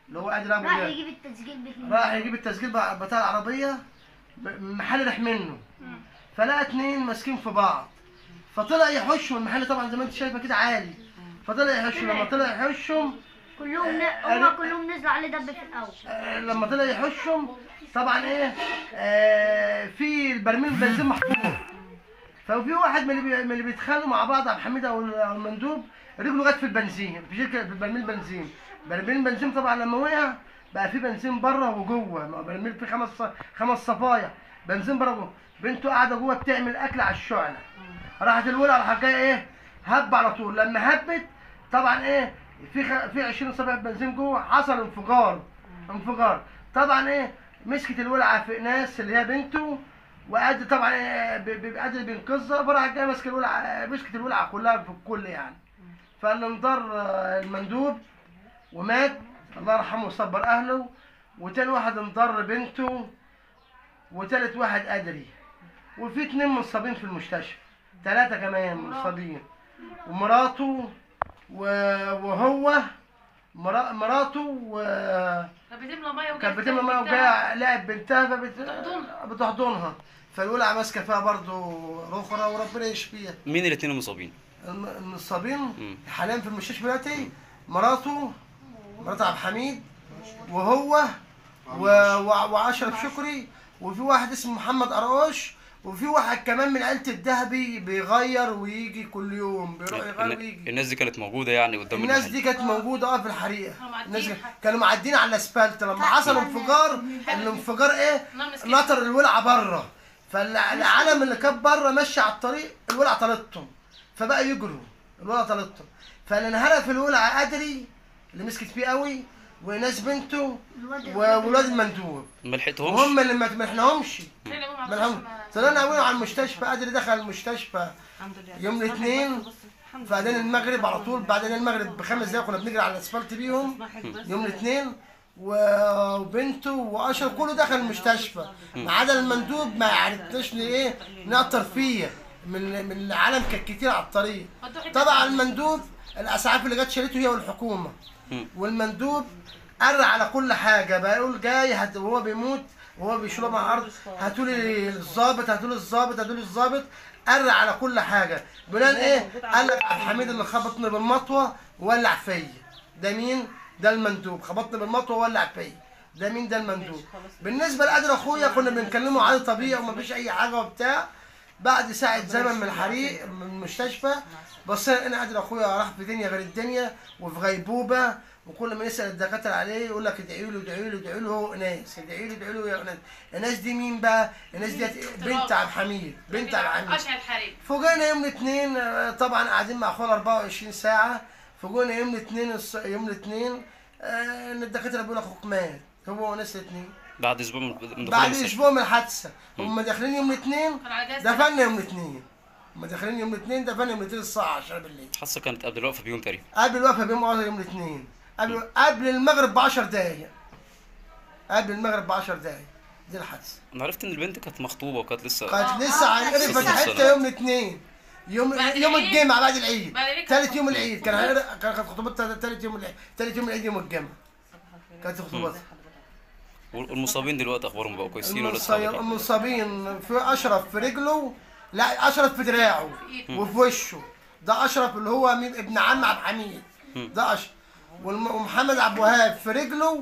اللي هو قادر ابو راح ده يجيب التسجيل راح يجيب التسجيل بتاع العربيه، محل ريح منه، فلقى اتنين ماسكين في بعض، فطلع يحشهم المحل طبعا زي ما انت شايفه كده عالي، فطلع يحشهم. لما طلع يحشهم كلهم هم كلهم نزلوا عليه دب في الاول. لما طلع يحشهم طبعا ايه، في البرميل بنزين محفور، ففي واحد من اللي بيتخانقوا مع بعض، عبد الحميد او المندوب، رجله جت في البنزين، في شركه في برميل بنزين. برميل بنزين طبعا لما وقع بقى في بنزين بره وجوه، برميل فيه خمس صفايح بنزين بره وجوه. بنته قاعده جوه بتعمل اكل على الشعله، راحت الولع راح جايه ايه، هب على طول. لما هبت طبعا ايه، في 20 صفيحه بنزين جوه، حصل انفجار. طبعا ايه، مسكت الولعه في ناس اللي هي بنته، وقعد طبعا قادر بينقذها، فراح جاي ماسك الولعه، مسكت الولعه كلها في الكل يعني. فاللي انضر المندوب ومات، الله يرحمه ويصبر اهله، وتاني واحد انضر بنته، وتالت واحد قدري، وفي 2 مصابين في المستشفى، 3 كمان مصابين، ومراته وهو مراته كانت بتملى ميه وجايه لعب بنتها فبتحضنها، فالولعه ماسكه فيها برضه رخره وربنا يشفيها. مين الاثنين المصابين؟ المصابين حاليا في المستشفى دلوقتي مراته عبد الحميد، وهو واشرف شكري، وفي واحد اسمه محمد قراش، وفي واحد كمان من عيله الذهبي بيغير ويجي كل يوم، بيروح يغير ويجي. الناس دي كانت موجوده يعني قدام الناس دي كانت موجوده في الحريقه، الناس كانوا معديين على الاسفلت لما حصل انفجار. الانفجار ايه، نطر الولعه بره، فالعالم اللي كان بره ماشي على الطريق، الولعه طالتهم فبقى يجروا، الولعه طالتهم، فاللي انهرق في الولعه قدري اللي مسكت فيه قوي، وناس بنته وولاد المندوب ما لحقتهمش، هم اللي ما لحقناهمش. طلعنا قوي على المستشفى، قادر دخل المستشفى يوم الاثنين في اذان المغرب على طول، بعد اذان المغرب ب5 دقايق كنا بنجري على الاسفلت بيهم يوم الاثنين، وبنته واشرف كله دخل المستشفى، ما عدا المندوب ما عرفناش ايه نقطر فيه من العالم كانت كتير على الطريق. طبعا المندوب الاسعاف اللي جت شالته هي والحكومه، والمندوب قر على كل حاجه، بقى يقول جاي وهو بيموت وهو بيشرب مع الارض، هاتوا لي الظابط، هاتوا لي الظابط، هاتوا لي الظابط، قر على كل حاجه. بلال ايه، قال لك عبد الحميد اللي خبطني بالمطوه وولع فيا. ده مين؟ ده المندوب، خبطني بالمطوه وولع فيا. ده مين؟ ده المندوب. بالنسبه لقادر اخويا كنا بنكلمه عادي طبيعي ومفيش اي حاجه وبتاع. بعد ساعه زمن من الحريق من المستشفى بصينا انا قادر اخويا راح في دنيا غير الدنيا وفي غيبوبه، وكل ما نسال الدكاتره عليه يقول لك ادعوا له ادعوا له ادعوا له، هو اناس ادعوا له ادعوا له يا اناس. الناس دي مين بقى؟ الناس دي بنت عبد الحميد، بنت عبد الحميد. فوجئنا يوم الاثنين طبعا قاعدين مع اخونا 24 ساعه، فوجئنا يوم الاثنين ان الدكاتره بيقولوا اخوك مات، هو وناس الاثنين بعد اسبوع من الحادثه. هم داخلين يوم الاثنين، دفنا يوم الاثنين، هم داخلين يوم الاثنين، دفنا يوم الاثنين الساعه 10 بالليل. الحادثه كانت قبل الوقفه بيوم تقريبا، قبل الوقفه بيوم يوم الاثنين، قبل المغرب ب10 دقايق، قبل المغرب ب10 دقايق دي الحادثه. انا عرفت ان البنت كانت مخطوبه وكانت لسه عرفت حتى يوم الاثنين، يوم الجمعه بعد العيد، ثالث يوم العيد كانت خطوبتها، ثالث يوم العيد يوم الجمعه كانت خطوبتها. والمصابين دلوقتي اخبارهم بقوا كويسين ولا لسه؟ المصابين في اشرف في رجله، لا اشرف في دراعه وفي وشه، ده اشرف اللي هو ابن عم عبد الحميد، ده اشرف. ومحمد عبد الوهاب في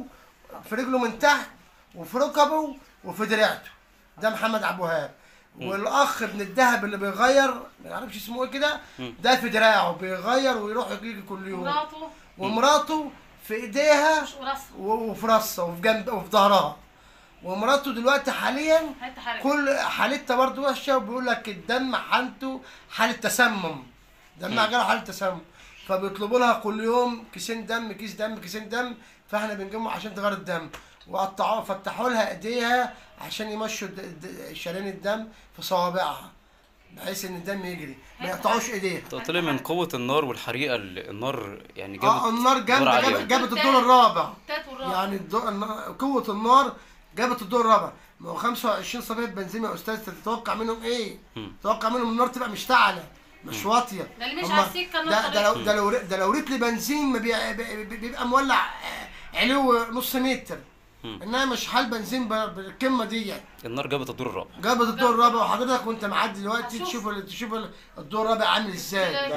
رجله من تحت وفي ركبه وفي دراعته، ده محمد عبد الوهاب. والاخ ابن الذهب اللي بيغير ما يعرفش اسمه ايه كده، ده في دراعه بيغير ويروح يجي كل يوم. ومراته في ايديها وفي راسها وفي جنب وفي ظهرها. ومراته دلوقتي حاليا كل حالتها برضه وحشه، وبيقول لك الدم حالته حاله تسمم، دمها جاله حاله تسمم، فبيطلبوا لها كل يوم كيسين دم، كيسين دم، فاحنا بنجمع عشان تغير الدم، وقطعوا فتحوا لها ايديها عشان يمشوا شرايين الدم في صوابعها بحيث ان الدم يجري، ما يقطعوش ايديها. طلع من قوه النار والحريقه، النار يعني النار جابت الدور الرابع، يعني قوه النار جابت الدور الرابع. ما هو 25 صفيحه بنزين يا استاذ، تتوقع منهم ايه؟ تتوقع منهم النار تبقى مشتعله مش واطيه. ده اللي مش على السكه ده لو ريت لي بنزين ما بيبقى مولع علو نص متر، انها مش حال بنزين بالقمه دي. النار جابت الدور الرابع. جابت الدور الرابع، وحضرتك وانت معدي دلوقتي تشوف الدور الرابع عامل ازاي.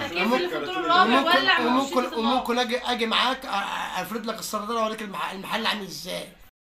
وممكن اجي معاك افرد لك السردره واوريك المحل عامل ازاي.